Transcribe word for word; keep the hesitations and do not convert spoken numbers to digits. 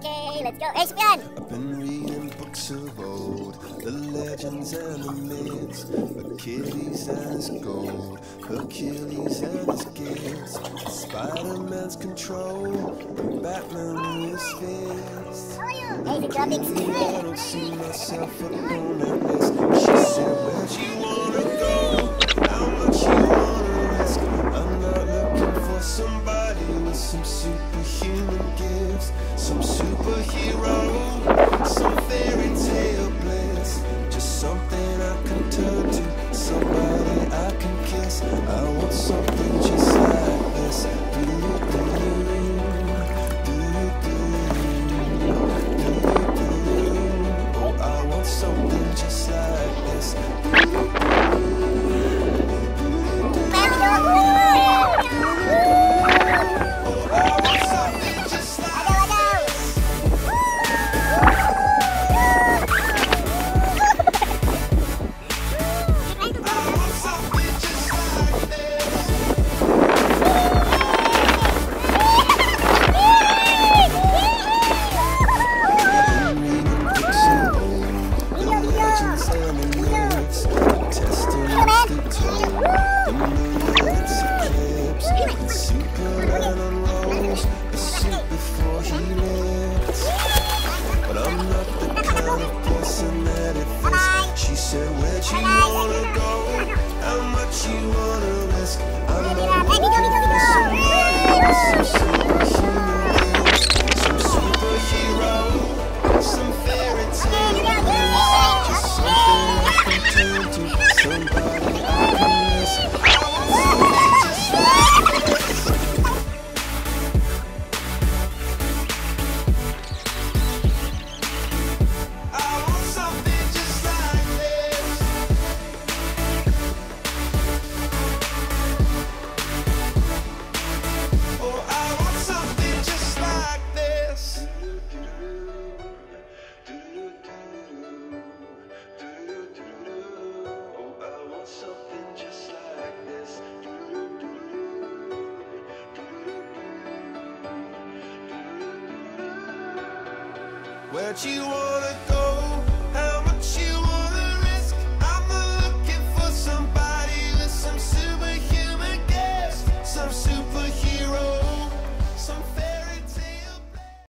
Okay, let's go. Hey, Sufyan! I've been reading books of old, the legends and the myths, Achilles and his gold, Hercules and his gifts, Spider-Man's control, and Batman with his fists. Hey, the dropping. I don't see myself alone like this. She said, where'd you wanna go? How much you wanna risk? I'm not looking for somebody with some superhuman gifts, some superhero, some fairy tale bliss, just something I can turn to, somebody I can kiss. I want something just like this. Do do do do do. Oh, I want something just like this. She said, where'd you wanna go? How much you wanna risk? I'm not looking for somebody with some superhuman gifts, some superhero, some fairy tale bliss, just something I can turn to, somebody I can risk. I want something just like this. I want something just like this. Oh, I want something just like this. Oh, I want something just like this. Where'd you wanna go?